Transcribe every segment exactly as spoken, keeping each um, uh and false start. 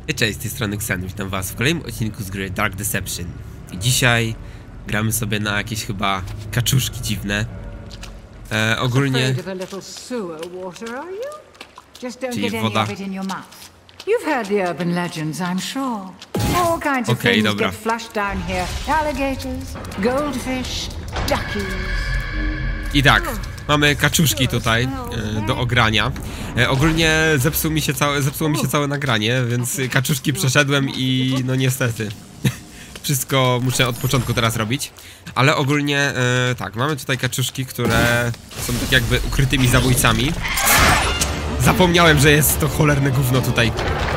Cześć, z tej strony Xen, witam was w kolejnym odcinku z gry Dark Deception. I dzisiaj gramy sobie na jakieś chyba kaczuszki dziwne. E, ogólnie... Czyli woda... You've heard the urban legends, I'm sure. All kinds of okay, things dobra. get flushed down here. Alligators, goldfish, duckies. I tak, mamy kaczuszki tutaj e, do ogrania. E, ogólnie zepsuł mi się całe, zepsuło mi się całe nagranie, więc kaczuszki przeszedłem i no niestety. Wszystko muszę od początku teraz robić. Ale ogólnie e, tak, mamy tutaj kaczuszki, które są tak jakby ukrytymi zabójcami. Zapomniałem, że jest to cholerne gówno tutaj.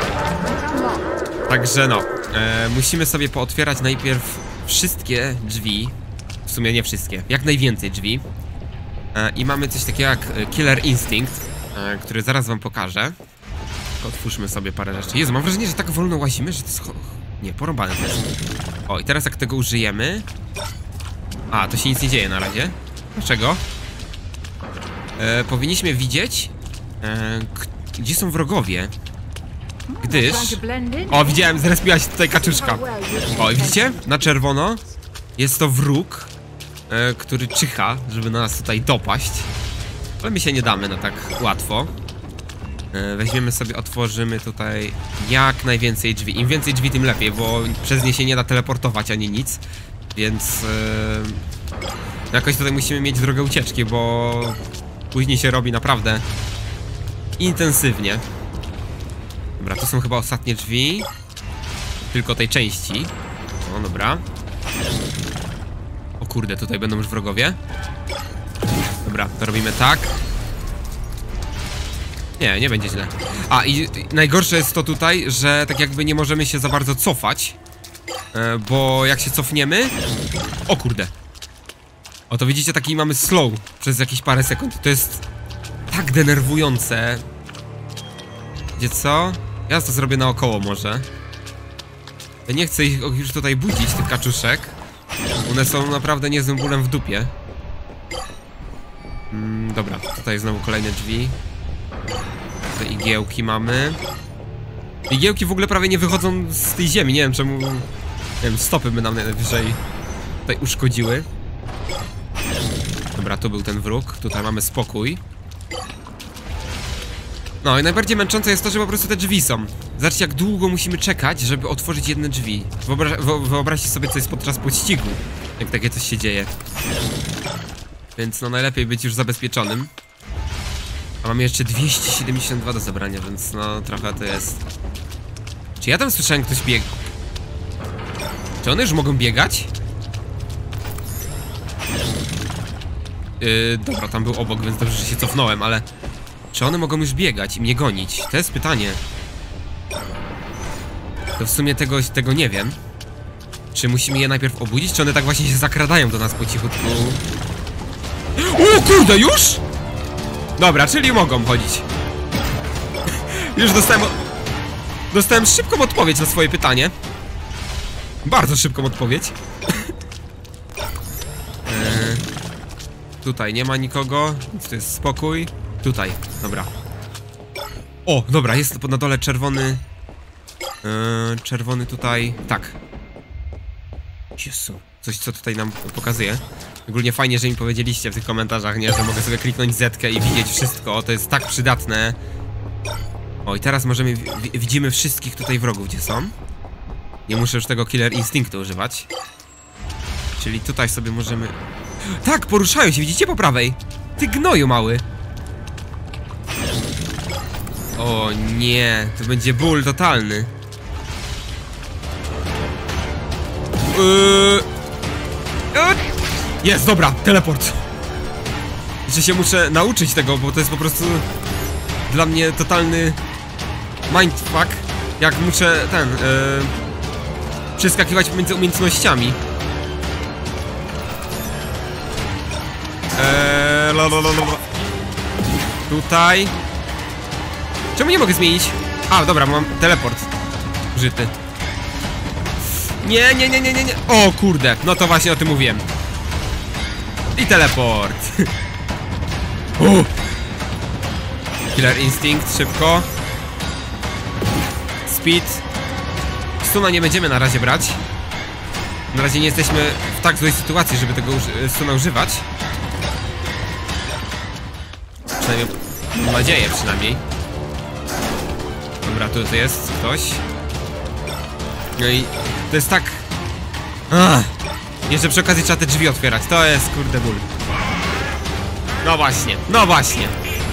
Także no, e, musimy sobie pootwierać najpierw wszystkie drzwi. W sumie nie wszystkie, jak najwięcej drzwi. e, I mamy coś takiego jak Killer Instinct, e, który zaraz wam pokażę. Otwórzmy sobie parę rzeczy. Jezu, mam wrażenie, że tak wolno łazimy, że to jest... Nie, porąbane to jest. O, i teraz jak tego użyjemy... A, to się nic nie dzieje na razie. Dlaczego? E, powinniśmy widzieć... E, gdzie są wrogowie? Gdyż... O, widziałem, zrespiła się tutaj kaczuszka. O, widzicie? Na czerwono jest to wróg, e, który czyha, żeby na nas tutaj dopaść. Ale my się nie damy na tak łatwo. e, Weźmiemy sobie, otworzymy tutaj jak najwięcej drzwi. Im więcej drzwi, tym lepiej, bo przez nie się nie da teleportować ani nic. Więc e, jakoś tutaj musimy mieć drogę ucieczki, bo później się robi naprawdę intensywnie. Dobra, to są chyba ostatnie drzwi. Tylko tej części. O, dobra. O kurde, tutaj będą już wrogowie. Dobra, to robimy tak. Nie, nie będzie źle. A, i najgorsze jest to tutaj, że tak jakby nie możemy się za bardzo cofać. e, Bo jak się cofniemy... O kurde. O, to widzicie, taki mamy slow przez jakieś parę sekund. To jest tak denerwujące. Wiecie co? Ja to zrobię naokoło może. Ja nie chcę ich już tutaj budzić, tych kaczuszek. One są naprawdę niezłym bólem w dupie. mm, Dobra, tutaj znowu kolejne drzwi. Te igiełki mamy. Igiełki w ogóle prawie nie wychodzą z tej ziemi. Nie wiem czemu. Nie wiem, stopy by nam najwyżej tutaj uszkodziły. Dobra, tu był ten wróg. Tutaj mamy spokój. No i najbardziej męczące jest to, że po prostu te drzwi są. Zobaczcie, jak długo musimy czekać, żeby otworzyć jedne drzwi. Wyobra wyobraźcie sobie, co jest podczas pościgu, jak takie coś się dzieje. Więc no najlepiej być już zabezpieczonym. A mamy jeszcze dwieście siedemdziesiąt dwa do zebrania, więc no trochę to jest... Czy ja tam słyszałem, ktoś bieg... Czy one już mogą biegać? Yy, dobra, tam był obok, więc dobrze, że się cofnąłem, ale... Czy one mogą już biegać i mnie gonić? To jest pytanie. To w sumie tego, tego nie wiem. Czy musimy je najpierw obudzić, czy one tak właśnie się zakradają do nas po cichutku? O kurde, już? Dobra, czyli mogą chodzić. Już dostałem... Dostałem szybką odpowiedź na swoje pytanie. Bardzo szybką odpowiedź. eee, Tutaj nie ma nikogo, więc to jest spokój. Tutaj, dobra. O, dobra, jest na dole czerwony. Yy, czerwony tutaj. Tak. Jezu. Coś, co tutaj nam pokazuje. Ogólnie fajnie, że mi powiedzieliście w tych komentarzach, nie? Że mogę sobie kliknąć zetkę i widzieć wszystko. To jest tak przydatne. O, i teraz możemy... Widzimy wszystkich tutaj wrogów, gdzie są. Nie muszę już tego Killer Instinctu używać. Czyli tutaj sobie możemy... Tak, poruszają się, widzicie po prawej? Ty gnoju mały. O nie, to będzie ból totalny. Yy... Jest, dobra, teleport. Jeszcze się muszę nauczyć tego, bo to jest po prostu dla mnie totalny mindfuck. Jak muszę ten yy... przeskakiwać między umiejętnościami. Eee, la, la, la, la. Tutaj. Czemu nie mogę zmienić? A, dobra, mam teleport użyty. Nie, nie, nie, nie, nie, nie. O kurde, no to właśnie o tym mówiłem. I teleport. uh. Killer Instinct, szybko. Speed. Stuna nie będziemy na razie brać. Na razie nie jesteśmy w tak złej sytuacji, żeby tego stuna używać. Przynajmniej mam nadzieję przynajmniej. Dobra, tu jest ktoś. No i to jest tak... Ach. Jeszcze przy okazji trzeba te drzwi otwierać. To jest kurde ból. No właśnie, no właśnie.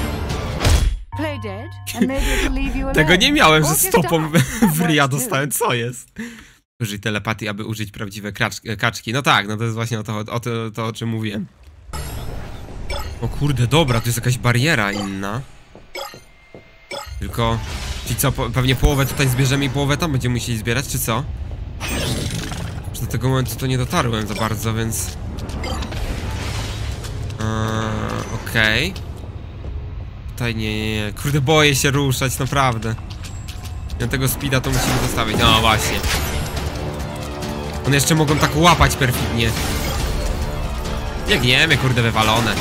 Tego nie miałem, że stopą w ryja dostałem. Co jest? Użyj telepatii, aby użyć prawdziwe kaczki. No tak, no to jest właśnie o to, o to, to o czym mówiłem. O kurde, dobra, to jest jakaś bariera inna. Tylko... Czyli co, po, pewnie połowę tutaj zbierzemy i połowę tam będziemy musieli zbierać, czy co? Już do tego momentu to nie dotarłem za bardzo, więc... Eee, Okej. Okay. Tutaj nie, nie, nie. Kurde, boję się ruszać, naprawdę. Ja tego speeda to musimy zostawić. No właśnie. One jeszcze mogą tak łapać perfidnie. Biegniemy, kurde, wywalone.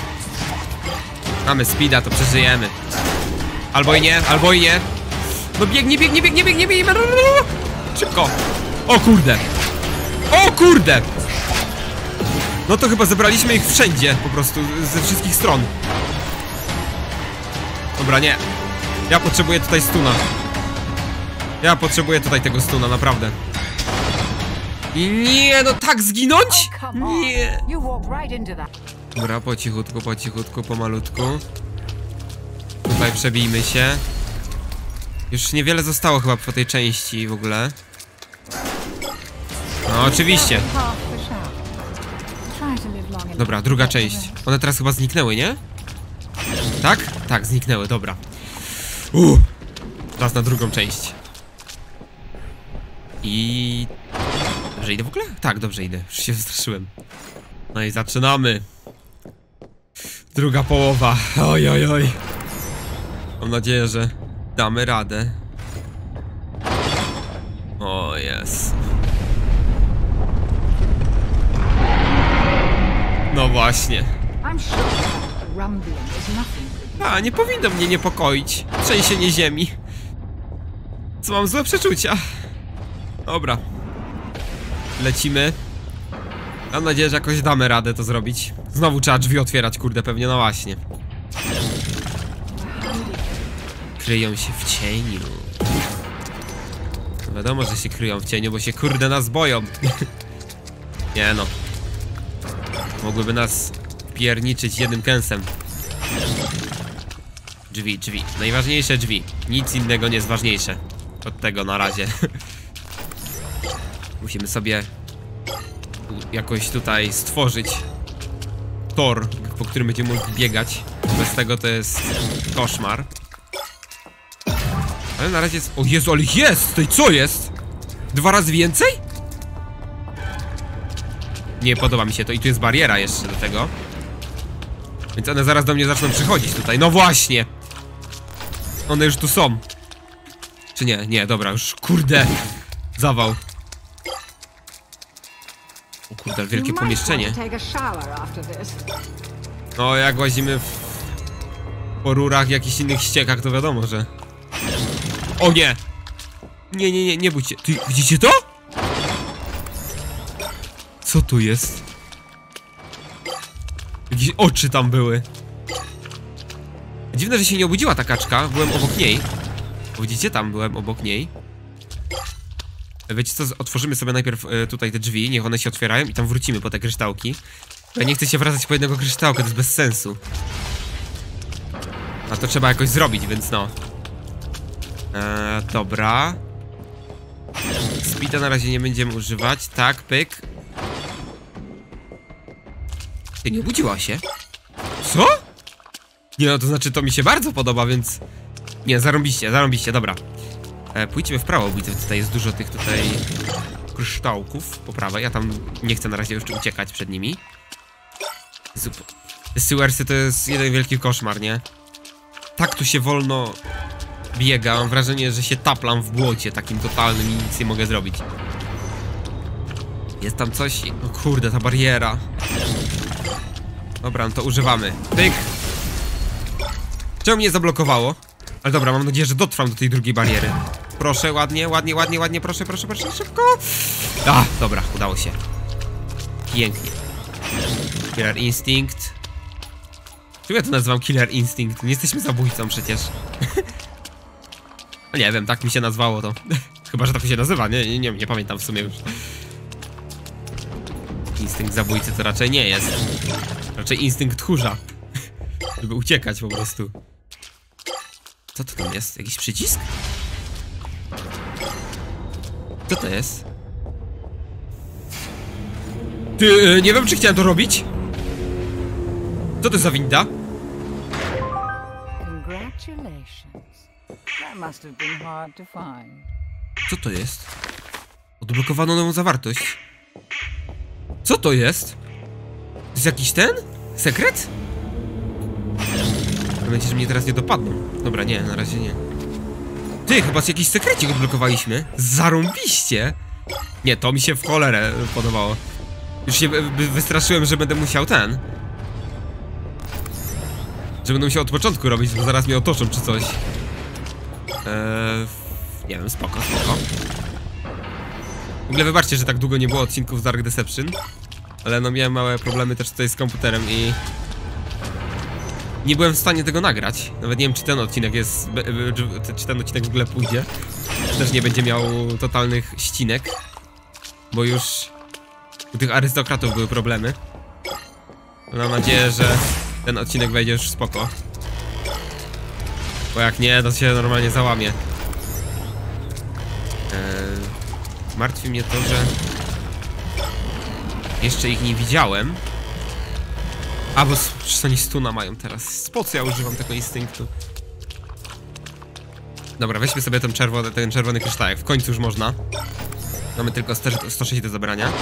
Mamy speeda, to przeżyjemy. Albo i nie, albo i nie. No biegnie, biegnie, biegnie, biegnie, biegnie. Szybko. O kurde. O kurde. No to chyba zebraliśmy ich wszędzie, po prostu, ze wszystkich stron. Dobra, nie. Ja potrzebuję tutaj stuna. Ja potrzebuję tutaj tego stuna, naprawdę. I nie, no tak zginąć? Nie. Dobra, po cichutku, po cichutku, pomalutku. Tutaj przebijmy się. Już niewiele zostało chyba po tej części w ogóle. No oczywiście. Dobra, druga część. One teraz chyba zniknęły, nie? Tak? Tak, zniknęły, dobra. Uuu. Teraz na drugą część. I... Dobrze idę w ogóle? Tak, dobrze idę. Już się wystraszyłem. No i zaczynamy. Druga połowa. Oj, oj, oj. Mam nadzieję, że damy radę. O, jest. No właśnie. A, nie powinno mnie niepokoić trzęsienie ziemi. Co, mam złe przeczucia. Dobra. Lecimy. Mam nadzieję, że jakoś damy radę to zrobić. Znowu trzeba drzwi otwierać, kurde, pewnie, no właśnie. Kryją się w cieniu. No wiadomo, że się kryją w cieniu, bo się kurde nas boją. Nie no. Mogłyby nas pierniczyć jednym kęsem. Drzwi, drzwi. Najważniejsze drzwi. Nic innego nie jest ważniejsze od tego na razie. Musimy sobie jakoś tutaj stworzyć tor, po którym będziemy mogli biegać. Bez tego to jest koszmar. Ale na razie jest... O Jezu, ale jest! To i co jest? Dwa razy więcej? Nie podoba mi się to. I tu jest bariera jeszcze do tego. Więc one zaraz do mnie zaczną przychodzić tutaj. No właśnie! One już tu są. Czy nie? Nie, dobra, już kurde. Zawał. O kurde, wielkie pomieszczenie. No, jak łazimy w... po rurach, jakichś innych ściekach, to wiadomo, że... O nie! Nie, nie, nie, nie bójcie. Ty, widzicie to? Co tu jest? Jakieś oczy tam były. Dziwne, że się nie obudziła ta kaczka. Byłem obok niej. Widzicie? Tam byłem obok niej. Wiecie co? Otworzymy sobie najpierw e, tutaj te drzwi. Niech one się otwierają i tam wrócimy po te kryształki. Ja nie chcę się wracać po jednego kryształka, to jest bez sensu. A to trzeba jakoś zrobić, więc no. Eee, dobra. Speeda na razie nie będziemy używać. Tak, pyk. Ty, nie obudziła się? Co? Nie no, to znaczy to mi się bardzo podoba, więc... Nie, zarąbiście, zarąbiście, dobra. E, pójdźmy w prawo, widzę, tutaj jest dużo tych tutaj kryształków po prawej. Ja tam nie chcę na razie jeszcze uciekać przed nimi. Super. Te sewersy to jest jeden wielki koszmar, nie? Tak tu się wolno biega, mam wrażenie, że się taplam w błocie takim totalnym i nic nie mogę zrobić. Jest tam coś... O kurde, ta bariera. Dobra, no to używamy. Pyk. Czemu mnie zablokowało? Ale dobra, mam nadzieję, że dotrwam do tej drugiej bariery. proszę, ładnie, ładnie, ładnie, ładnie, proszę, proszę, proszę, szybko. A, dobra, udało się. Pięknie. Killer Instinct. Czemu ja to nazywam Killer Instinct? Nie jesteśmy zabójcą przecież. No nie wiem, tak mi się nazwało to. Chyba, że tak się nazywa, nie, nie, nie, nie pamiętam w sumie już. Instynkt zabójcy to raczej nie jest. Raczej instynkt tchórza. Żeby uciekać po prostu. Co to tam jest? Jakiś przycisk? Co to jest? Ty, nie wiem, czy chciałem to robić. Co to za winda? Co to jest? Odblokowano nową zawartość. Co to jest? To jest jakiś ten? Sekret? Będzie, że mnie teraz nie dopadną. Dobra, nie, na razie nie. Ty, chyba jakiś sekrecik odblokowaliśmy. Zarąbiście. Nie, to mi się w cholerę podobało. Już się wystraszyłem, że będę musiał ten. Że będę musiał od początku robić, bo zaraz mnie otoczą czy coś. Eee, nie wiem, spoko, spoko. W ogóle wybaczcie, że tak długo nie było odcinków z Dark Deception. Ale no miałem małe problemy też tutaj z komputerem i... nie byłem w stanie tego nagrać. Nawet nie wiem, czy ten odcinek jest... czy ten odcinek w ogóle pójdzie. Też nie będzie miał totalnych ścinek. Bo już... u tych arystokratów były problemy. Mam nadzieję, że ten odcinek wejdzie już spoko. Bo jak nie, to się normalnie załamie. Eee, martwi mnie to, że... jeszcze ich nie widziałem. A, bo przecież oni stuna mają teraz. Po co ja używam tego instynktu? Dobra, weźmy sobie ten czerwony, ten czerwony kryształek. W końcu już można. Mamy tylko sto sześć do zabrania.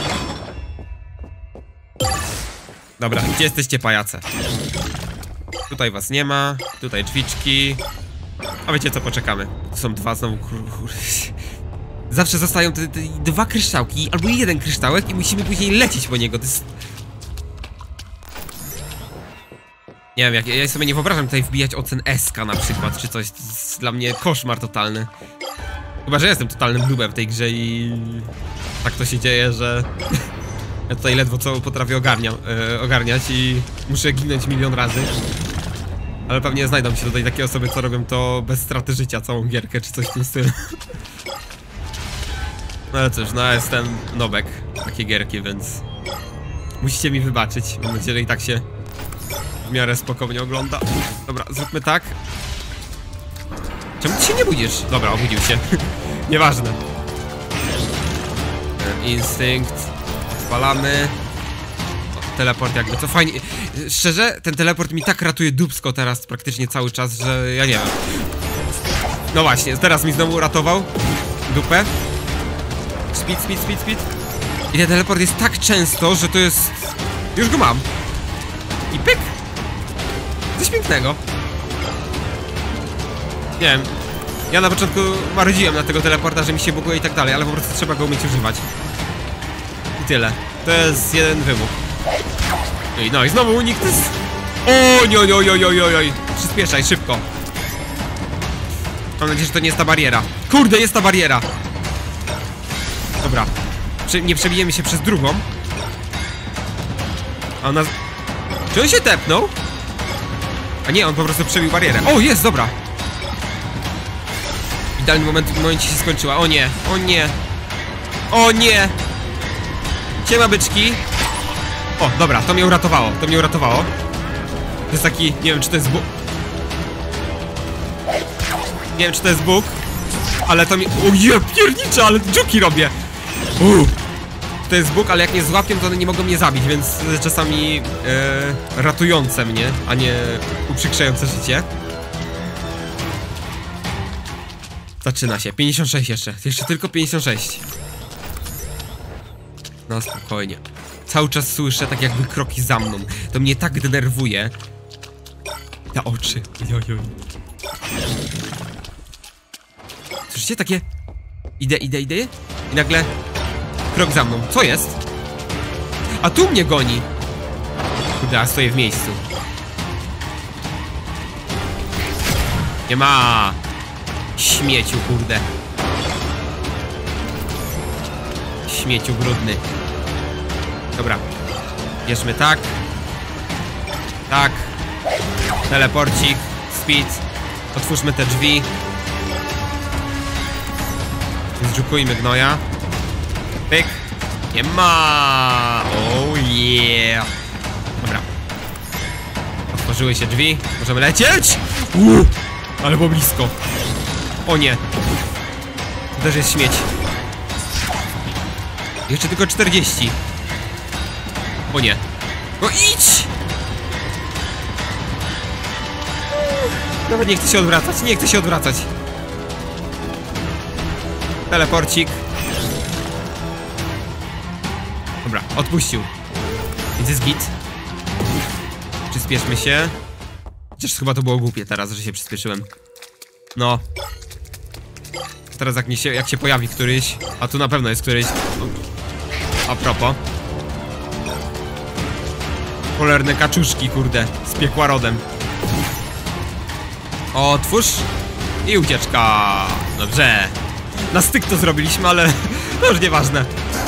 Dobra, gdzie jesteście, pajace? Tutaj was nie ma. Tutaj drzwiczki. A wiecie co, poczekamy. To są dwa znowu kur... Zawsze zostają te, te dwa kryształki, albo jeden kryształek i musimy później lecieć po niego. To jest... nie wiem, jak, ja sobie nie wyobrażam tutaj wbijać ocen S K na przykład, czy coś. To jest dla mnie koszmar totalny. Chyba, że jestem totalnym noobem w tej grze i... tak to się dzieje, że... ja tutaj ledwo co potrafię ogarnia, yy, ogarniać i muszę ginąć milion razy. Ale pewnie znajdą się tutaj takie osoby, co robią to bez straty życia, całą gierkę, czy coś w tym stylu. No ale cóż, no ja jestem nobek, takie gierki, więc... musicie mi wybaczyć, mam nadzieję, że i tak się w miarę spokojnie ogląda. Dobra, zróbmy tak. Czemu ty się nie budzisz? Dobra, obudził się. Nieważne. Instynkt. Odpalamy. O, teleport jakby, co fajnie. Szczerze, ten teleport mi tak ratuje dupsko teraz praktycznie cały czas, że ja nie wiem. No właśnie, teraz mi znowu uratował dupę. Speed, speed, speed, speed. I ten teleport jest tak często, że to jest... już go mam. I pyk. Coś pięknego. Nie wiem. Ja na początku marudziłem na tego teleporta, że mi się buguje i tak dalej, ale po prostu trzeba go umieć używać. I tyle. To jest jeden wymóg. Ej, no i znowu unik to jest... oj, oj, oj, oj, oj, oj. Przyspieszaj, szybko. Mam nadzieję, że to nie jest ta bariera. Kurde, jest ta bariera. Dobra. Prze nie przebijemy się przez drugą. A ona... czy on się tepnął? A nie, on po prostu przebił barierę. O, jest, dobra. Idealny moment, w momencie się skończyła. O nie, o nie. O nie. Siema, byczki. O, dobra, to mnie uratowało, to mnie uratowało. To jest taki, nie wiem, czy to jest bóg. Nie wiem, czy to jest bóg. Ale to mi... o je, piernicze, ale dżuki robię. Uuu. To jest bóg, ale jak nie złapię, to one nie mogą mnie zabić, więc czasami e, ratujące mnie, a nie uprzykrzające życie. Zaczyna się. pięćdziesiąt sześć jeszcze. Jeszcze tylko pięćdziesiąt sześć. No spokojnie. Cały czas słyszę tak jakby kroki za mną. To mnie tak denerwuje. Te oczy. Jojoj. Słyszycie takie... idę, idę, idę. I nagle... krok za mną. Co jest? A tu mnie goni. Kurde, a stoję w miejscu. Nie ma. Śmieciu, kurde. Śmieciu brudny. Dobra. Bierzmy tak. Tak. Teleporcik. Speed. Otwórzmy te drzwi. Zdżukujmy gnoja. Pyk. Nie ma. Oh yeah. Dobra. Otworzyły się drzwi. Możemy lecieć. Uuu, ale było blisko. O nie. To też jest śmieć. Jeszcze tylko czterdzieści. O nie. No idź. Nawet nie chcę się odwracać. Nie chcę się odwracać. Teleporcik. Dobra, odpuścił. Więc jest git. Przyspieszmy się. Chociaż chyba to było głupie teraz, że się przyspieszyłem. No. Teraz jak, nie się, jak się pojawi któryś. A tu na pewno jest któryś. A propos. Cholerne kaczuszki, kurde. Z piekła rodem. Otwórz. I ucieczka. Dobrze. Na styk to zrobiliśmy, ale to już nieważne.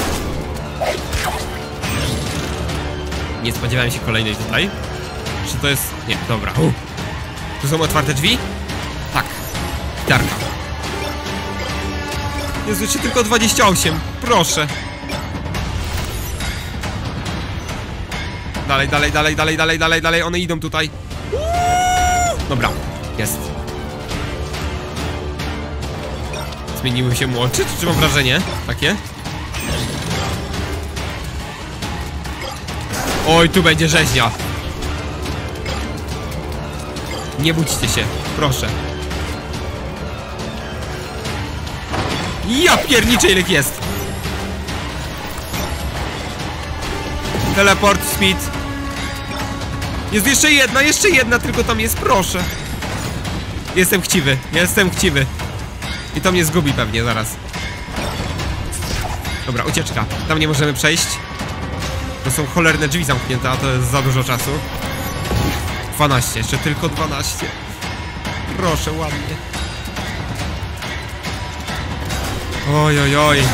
Nie spodziewałem się kolejnej tutaj. Czy to jest... Nie, dobra. U. Tu są otwarte drzwi? Tak. Gitarka. Jezu, jeszcze tylko dwadzieścia osiem. Proszę. Dalej, dalej, dalej, dalej, dalej, dalej, dalej. One idą tutaj. Dobra. Jest. Zmieniły się mu oczy? Czy mam wrażenie? Takie? Oj, tu będzie rzeźnia. Nie budźcie się, proszę. Ja pierniczę, ile jest. Teleport, speed. Jest jeszcze jedna, jeszcze jedna, tylko tam jest, proszę. Jestem chciwy, jestem chciwy. I to mnie zgubi pewnie zaraz. Dobra, ucieczka. Tam nie możemy przejść. To są cholerne drzwi zamknięte, a to jest za dużo czasu. dwanaście, jeszcze tylko dwanaście. Proszę, ładnie. Oj, oj, oj.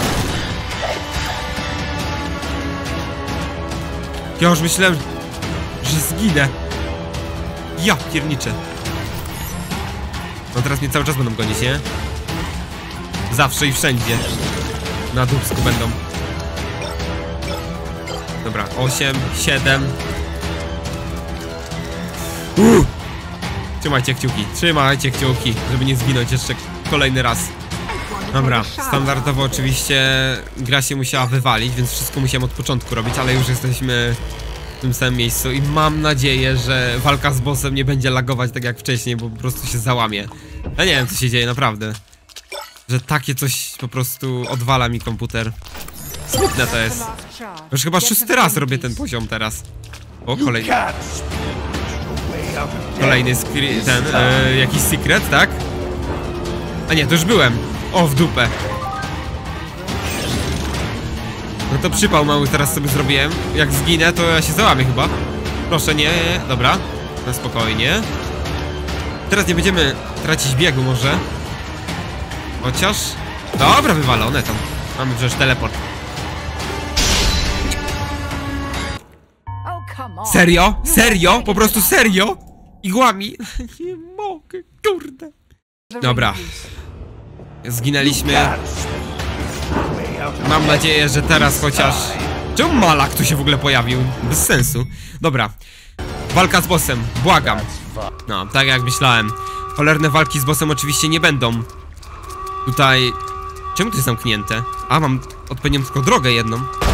Ja już myślałem, że zginę. Ja pierniczę. No teraz mnie cały czas będą gonić, nie? Zawsze i wszędzie. Na dupsku będą. Dobra, osiem, siedem. Uuu! Trzymajcie kciuki, trzymajcie kciuki, żeby nie zginąć jeszcze kolejny raz. Dobra, standardowo oczywiście gra się musiała wywalić, więc wszystko musiałem od początku robić, ale już jesteśmy w tym samym miejscu i mam nadzieję, że walka z bossem nie będzie lagować tak jak wcześniej, bo po prostu się załamie. Ja nie wiem, co się dzieje, naprawdę. Że takie coś po prostu odwala mi komputer. Smutne to jest. Już chyba szósty raz robię ten poziom teraz. O, kolejny. Kolejny ten, e, jakiś secret, tak? A nie, to już byłem. O, w dupę. No to przypał mały teraz sobie zrobiłem. Jak zginę, to ja się załamię chyba. Proszę, nie, nie, dobra. Na spokojnie. Teraz nie będziemy tracić biegu może. Chociaż... Dobra, wywalone tam. Mamy przecież teleport. Serio? Serio? Po prostu serio? Igłami? Nie mogę, kurde. Dobra. Zginęliśmy. Mam nadzieję, że teraz chociaż... Czemu Malak tu się w ogóle pojawił? Bez sensu. Dobra. Walka z bossem, błagam. No, tak jak myślałem. Cholerne walki z bossem oczywiście nie będą. Tutaj... Czemu to jest zamknięte? A, mam odpowiednią tylko drogę jedną.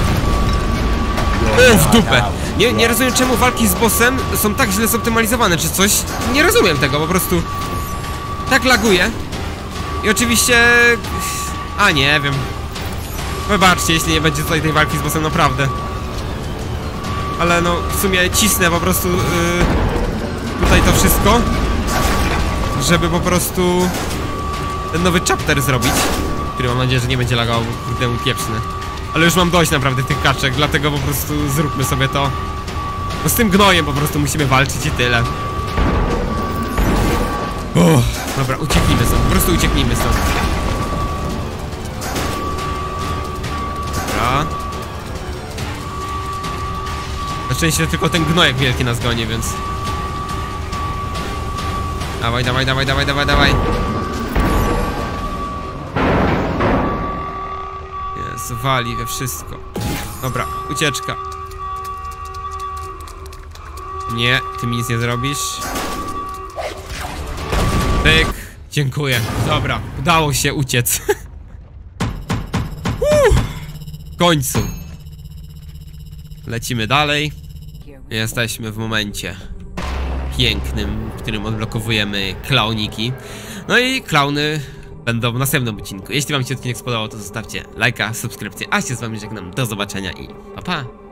O, w dupę! Nie, nie rozumiem, czemu walki z bossem są tak źle zoptymalizowane, czy coś. Nie rozumiem tego, po prostu. Tak laguje. I oczywiście... A, nie wiem. Wybaczcie, jeśli nie będzie tutaj tej walki z bossem, naprawdę. Ale no, w sumie cisnę po prostu yy, tutaj to wszystko, żeby po prostu ten nowy chapter zrobić, który mam nadzieję, że nie będzie lagał, kurde, mu pieprzny. Ale już mam dość naprawdę tych kaczek, dlatego po prostu zróbmy sobie to. No z tym gnojem po prostu musimy walczyć i tyle. Uff, dobra, ucieknijmy stąd, po prostu ucieknijmy stąd. Dobra. Na szczęście tylko ten gnojek wielki nas goni, więc... Dawaj, dawaj, dawaj, dawaj, dawaj, dawaj. Jezu, wali we wszystko. Dobra, ucieczka. Nie, ty mi nic nie zrobisz. Pyk. Dziękuję. Dobra, udało się uciec. uh, w końcu. Lecimy dalej. Jesteśmy w momencie pięknym, w którym odblokowujemy klauniki. No i klauny będą w następnym odcinku. Jeśli wam się odcinek spodobał, to zostawcie lajka, subskrypcję, a się z wami żegnam. Do zobaczenia i pa pa!